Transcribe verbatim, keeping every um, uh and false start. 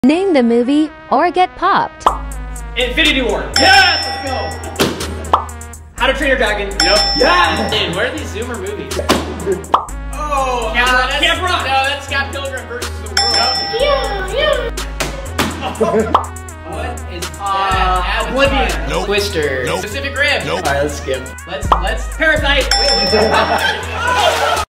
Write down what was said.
Name the movie or get popped. Infinity War. Yes, let's go. How to Train Your Dragon. Yep. Yeah. Dude, what are these Zoomer movies? Oh, Camp Rock. Camp Rock. No, that's Scott Pilgrim versus the World. Yep. Yeah, yeah. What is Uh, that? Oblivion. Nope. Twister. Nope. Pacific Rim. Nope. All right, let's skip. Let's let's. Parasite. Wait, wait.